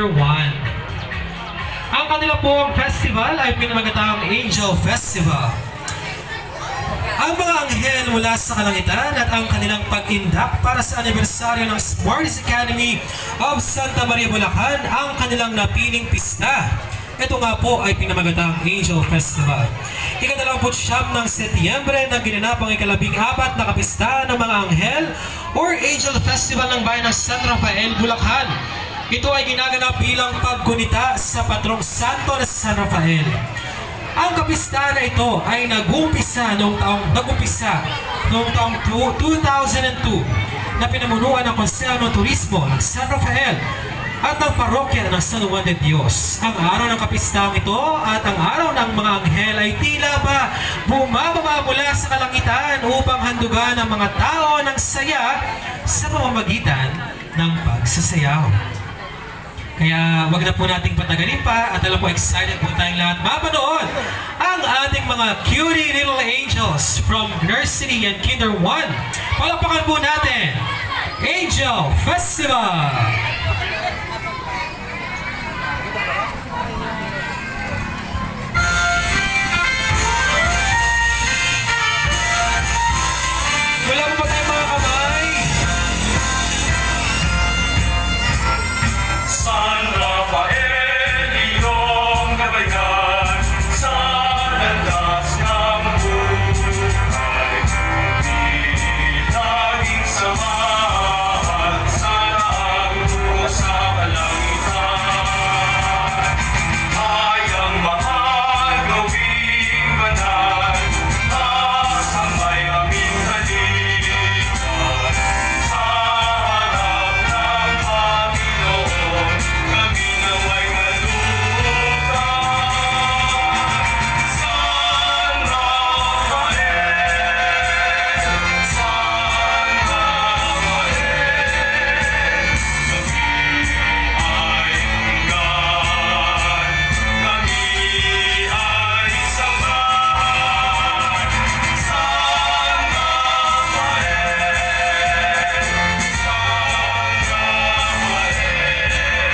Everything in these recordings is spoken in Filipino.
Kinder 1. Ang kanila pong festival ay pinamagatang Angel Festival. Ang mga anghel mula sa kalangitan at ang kanilang pag-indak para sa anibersaryo ng Smarties Academy of Santa Maria, Bulacan ang kanilang napiling pista. Ito nga po ay pinamagatang Angel Festival. Ika-29 ng Setyembre na ginanapang ika-14 na kapista ng mga anghel or Angel Festival ng bayan ng San Rafael, Bulacan. Ito ay ginaganap bilang paggunita sa patrong santo na San Rafael. Ang kapistahan na ito ay nag-umpisa noong taong 2002 na pinamunuan ng Konseho ng Turismo ng San Rafael at ang parokya ng San Juan de Dios. Ang araw ng kapistahang ito at ang araw ng mga anghel ay tila ba bumababa mula sa kalangitan upang handugan ang mga tao ng saya sa pamamagitan ng pagsasayaw. Kaya wag na po nating patagalin pa at alam po excited po tayong lahat mapanood ang ating mga cutie little angels from nursery and kinder 1. Palakpakan po natin Angel Festival! Wala po ba tayong mga kamay? San Rafael, iyong gabayan sa landas ng buhay. Di laging samahan, sana ang tungo sa kalangitan. Hayang mahal, gawing banal, nasa may aming halikan. Sa harap ng Panginoon, kami nawa'y malukan. San Rafael, San Rafael, kami ay hanggan, kami ay sambahan. San Rafael, San Rafael,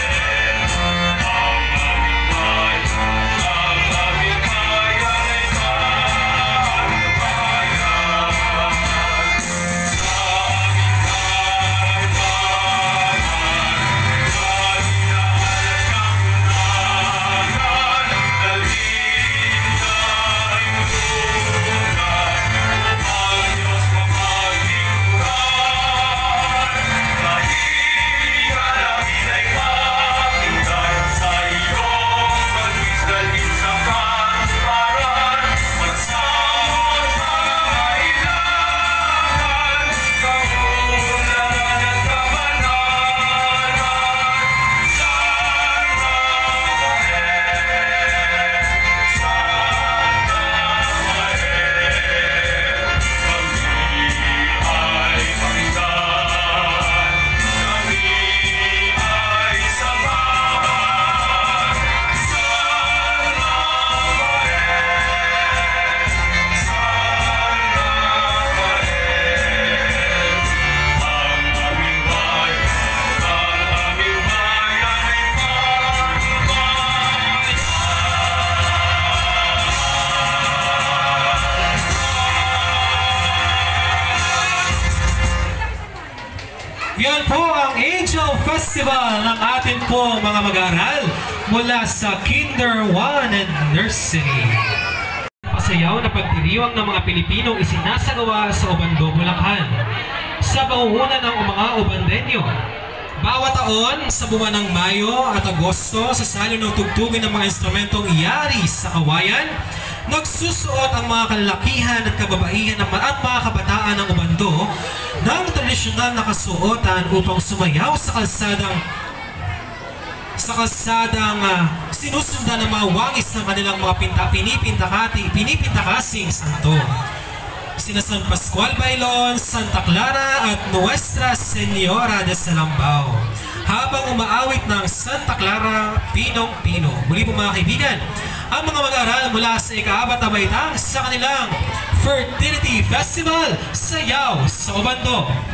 ang aming bayan ay bayan ng bayan. Sa aming bayan, Yan po ang Angel Festival ng atin po mga mag-aaral mula sa Kinder 1 and Nursery. Pasayaw na pagdiriwang ng mga Pilipinong isinasagawa sa Obando, Bulacan sa pangunguna ng mga Obandenyo. Bawat taon sa buwan ng Mayo at Agosto sa salo ng tugtugin ng mga instrumentong yari sa kawayan, nagsusuot ang mga kalalakihan at kababaihan at mga kabataan ng Obando ng tradisyonal na kasuotan upang sumayaw sa kalsadang sinusundan ng mga wangis ng kanilang mga pinipintakasing santo. Sina San Pascual Bailon, Santa Clara at Nuestra Señora de Salambao. Habang umaawit ng Santa Clara, Pinong-Pino. Muli po mga kaibigan, ang mga mag-aaral mula sa ika-4 na baitang sa kanilang Fertility Festival, Sayaw sa Obando.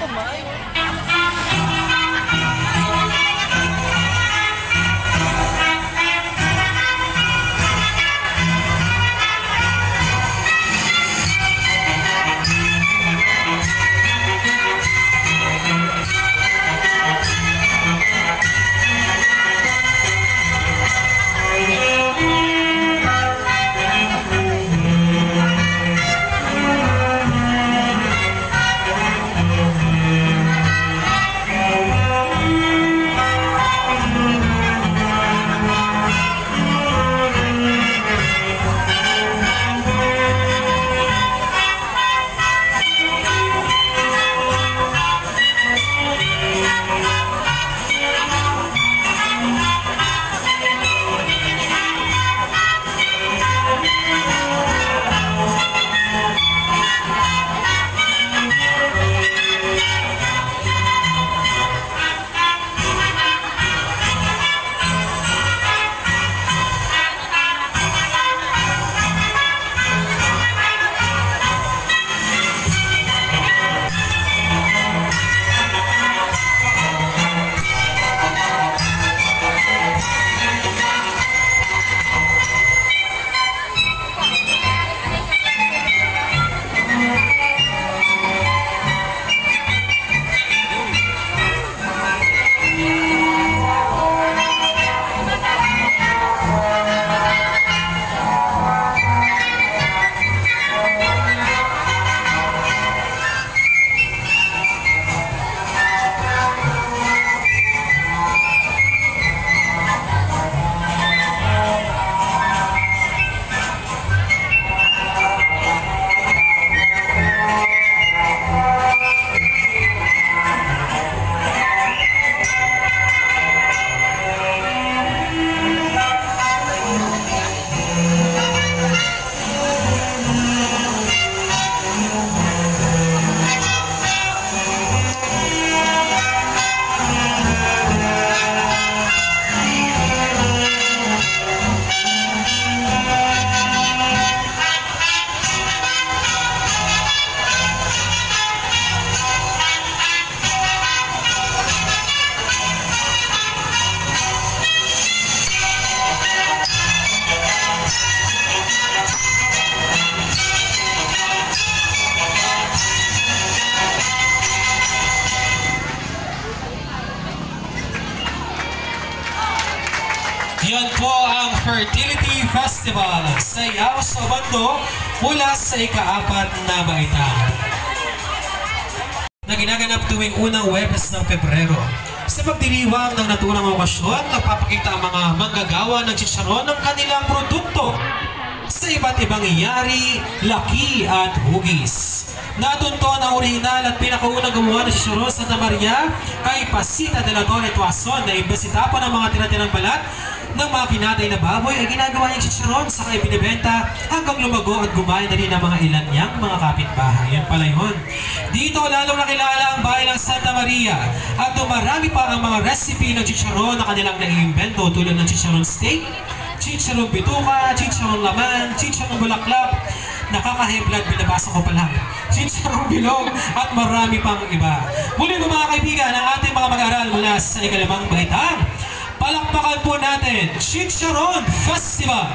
Yan po ang Fertility Festival, sayaw sa bando mula sa ika-4 na baitan na ginaganap tuwing unang Huwebes ng Pebrero. Sa pagdiriwang ng naturang okasyon, nagpapakita ang mga manggagawa ng chicharon ng kanilang produkto sa iba't ibang iyari, laki at hugis. Natunton ang orihinal at pinakaunang gumawa ng chicharon sa Santa Maria ay Pasita de la Torre Tuason na imbes itapon ng mga tinatirang balat ng mga kinatay na baboy ay ginagawa niyang chicharon sa kaya binibenta hanggang lumago at gumaya na rin ang mga ilan niyang mga kapitbahay. Yan pala yun. Dito lalong nakilala ang bayan ng Santa Maria at dumarami pa ang mga recipe ng chicharon na kanilang naiimbento tulad ng chicharon steak, chicharon bituka, chicharon laman, chicharon bulaklak, nakaka-high blood, binabasa ko pa lang, chicharon bilog at marami pang iba. Muli po mga kaibigan, ang ating mga mag-aaral mula sa ika-5 baitan. Palakpakan po natin, Chicharon Festival!